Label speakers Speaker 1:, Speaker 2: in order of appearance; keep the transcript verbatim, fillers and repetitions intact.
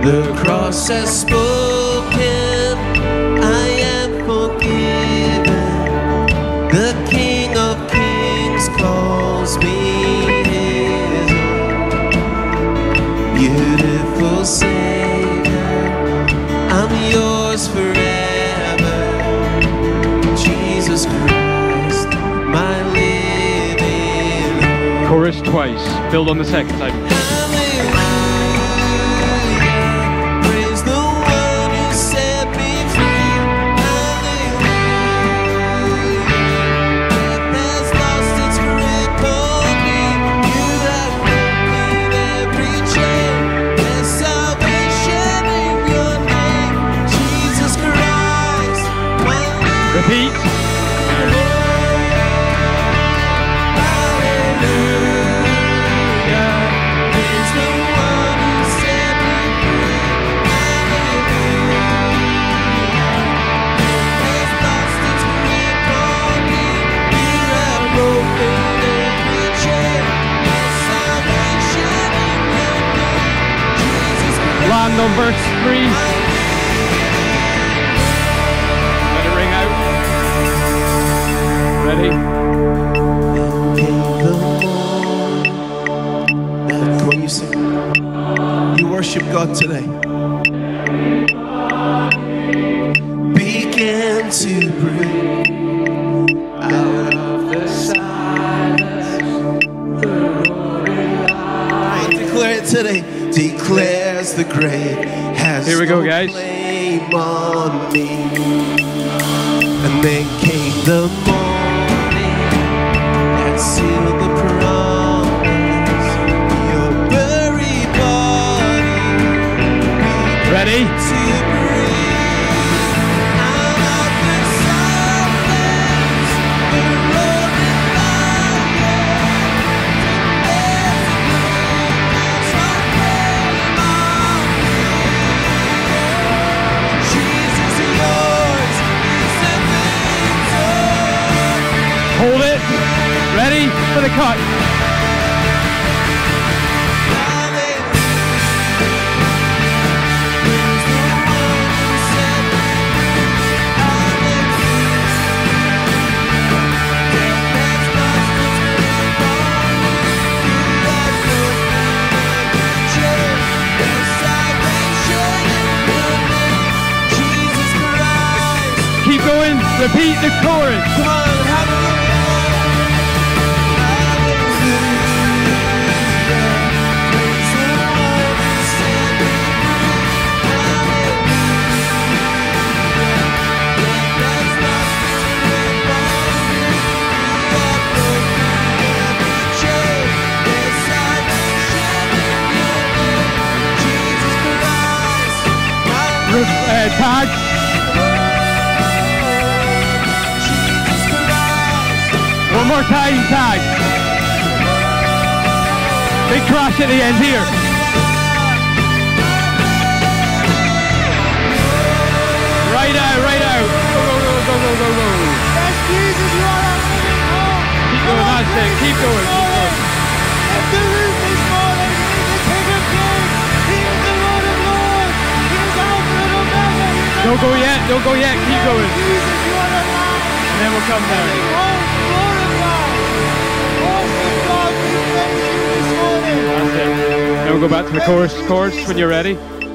Speaker 1: The cross has spoken, I am forgiven. The King of Kings calls me his own. Beautiful Savior, I'm yours forever. Jesus Christ, my living hope.
Speaker 2: Chorus twice. Build on the second time.
Speaker 1: Repeat.
Speaker 2: Land on verse three. Let it ring out. Ready?
Speaker 1: Come on, you sing. You worship God today. Began to break out of the silence. The roaring light. Declare it today. Declares the grave has
Speaker 2: Here we go, guys.
Speaker 1: no claim on me. And then came the morning that sealed the promise. Your buried body.
Speaker 2: Ready?
Speaker 1: To breathe out of the silence. The roaring
Speaker 2: Hold it. Ready for the cut. Keep going. Repeat the chorus.
Speaker 1: Come on,
Speaker 2: Uh, tag. One more time, tag. Big crash at the end here. Right out, right out. Go, go, go, go, go, go, go.
Speaker 3: Yes, Jesus, you are our living hope.
Speaker 2: Keep going, that's it. Keep going, keep going.
Speaker 3: If the roof is falling, He is the King of Kings. He is the Lord of Lords. He is Alpha and Omega. He is
Speaker 2: Don't go yet, don't go yet. Keep going.
Speaker 3: Jesus, you are the Lamb.
Speaker 2: And then we'll come down.
Speaker 3: Oh, glorified. Awesome God, we praise you this morning.
Speaker 2: That's it. Then we'll go back to the chorus, chorus when you're ready.